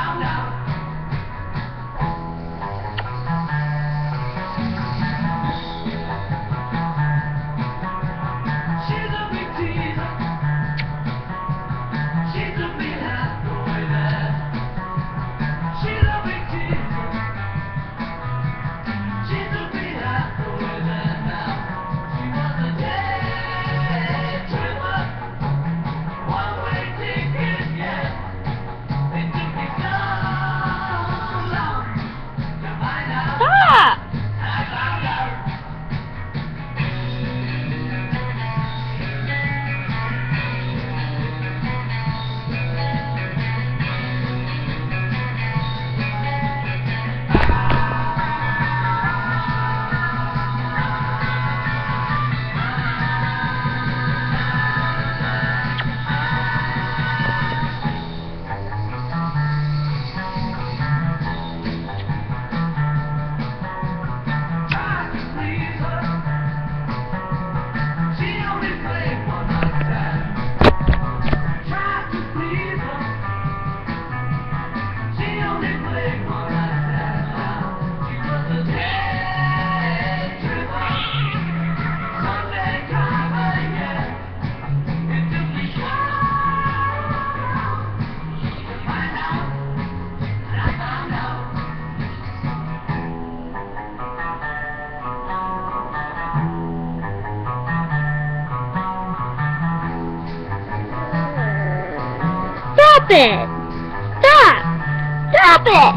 Stop it! Stop! Stop it!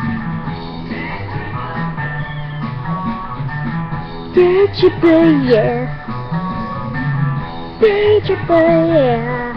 Danger boy, yeah. Danger boy, yeah.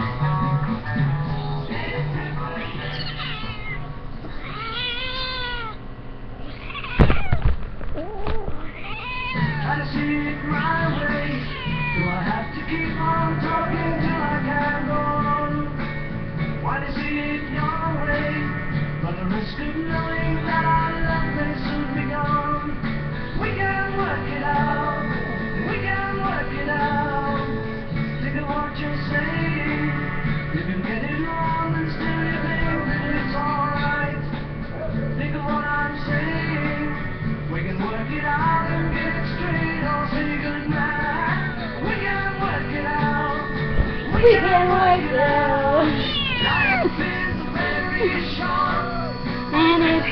Try to see it my way. Do I have to keep on talking till I can go on? Why to see it your way? Run the risk of knowing that our love may soon be gone. We can work it out. We can work it out. Think of what you're saying. You can get it wrong and still you think that it's alright. Think of what I'm saying. We can work it out and get it straight or say goodnight. We can work it out. We can work it out. Life is very short. And it's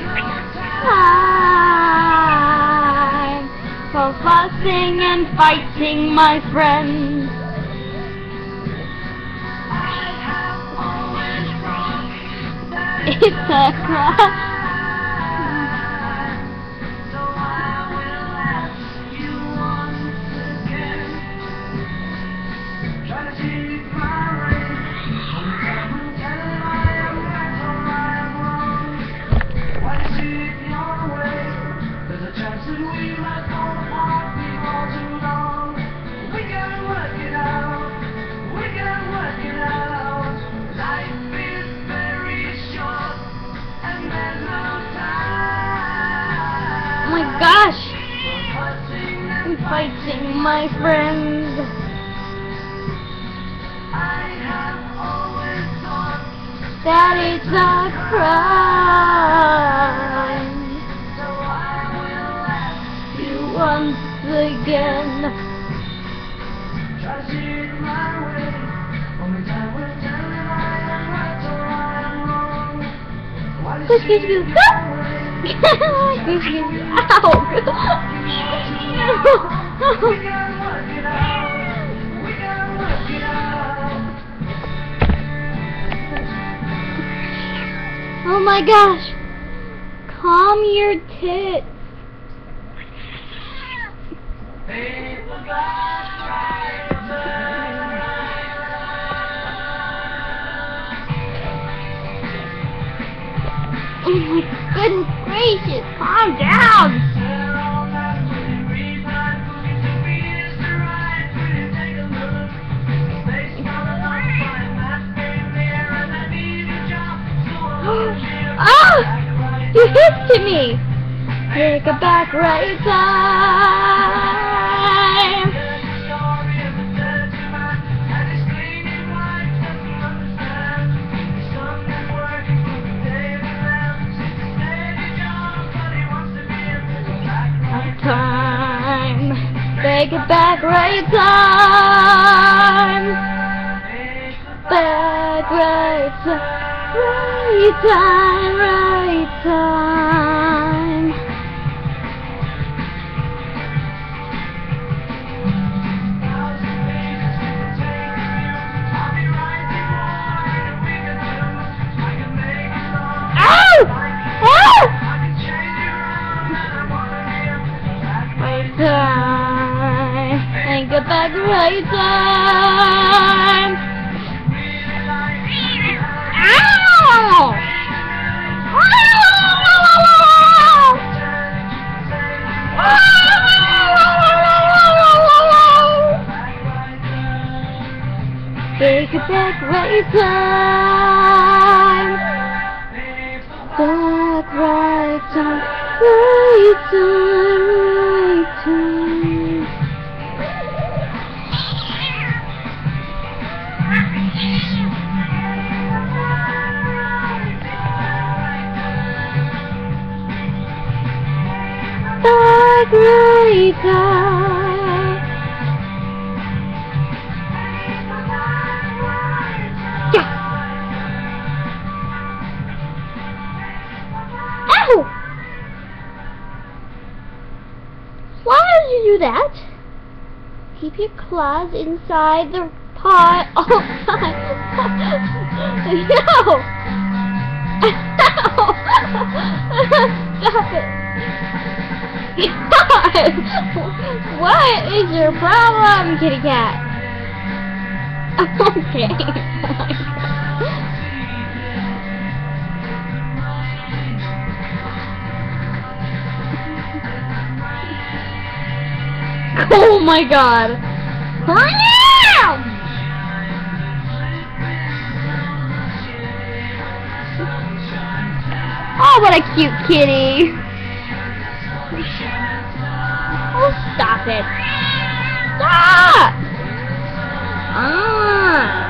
time for fussing and fighting, my friends. I have always thought that It's a crime. so I will ask you once again. Try to see it my way. Only time will tell if I am right or I am wrong. Why to see it your way? There's a chance that we might fall apart before too long. We can work it out. We can work it out. Life is very short and there's no time. Oh my gosh! For fussing I'm and fighting, my friends. I have always thought That it's a crime. so I will ask you Once again. try to see it my way. Only time will tell if I am right or I am wrong. Why to see it your way? We can work it out. We can work it out. Oh my gosh! Calm your tits. People got right to Oh my goodness gracious! Calm down! Ah! You hit me! Take it back right time! Take it back right time. Back right time. Right time, right time. Ow! Ow! Right time. And get back right time. Ow! Take it back right time. Back right time. Right time, right time. Back right time. Yeah. Ow! Why did you do that? Keep your claws inside the pot all the time. No! Stop it! God! What is your problem, kitty cat? Okay. Oh my god! Oh, what a cute kitty! Oh, stop it! Stop! Ah!